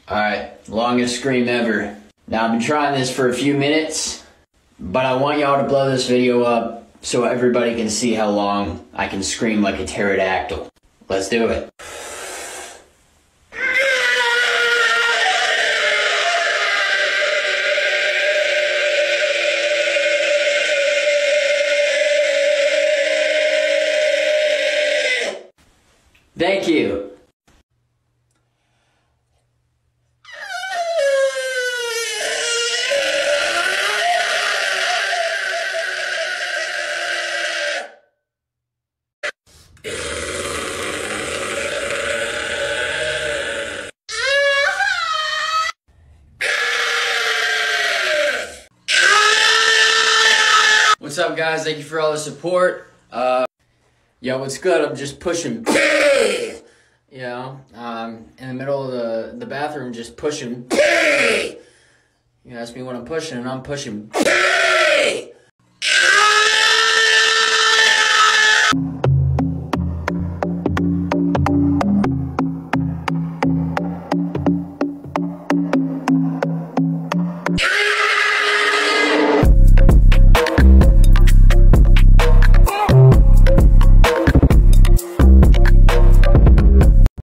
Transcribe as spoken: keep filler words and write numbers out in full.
Alright, longest scream ever. Now I've been trying this for a few minutes, but I want y'all to blow this video up so everybody can see how long I can scream like a pterodactyl. Let's do it. Thank you. What's up, guys? Thank you for all the support. Uh, yo, what's good? I'm just pushing, you know, um, in the middle of the, the bathroom, just pushing. You ask me what I'm pushing, and I'm pushing.